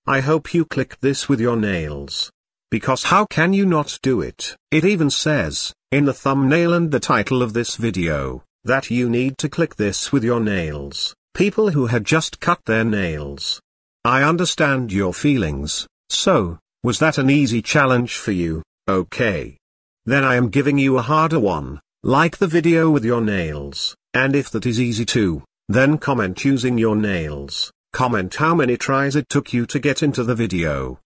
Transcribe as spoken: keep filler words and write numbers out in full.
I hope you clicked this with your nails. Because how can you not do it? It even says, in the thumbnail and the title of this video, that you need to click this with your nails. People who had just cut their nails. I understand your feelings. So, was that an easy challenge for you? Okay. Then I am giving you a harder one. Like the video with your nails, and if that is easy too, then comment using your nails. Comment how many tries it took you to get into the video.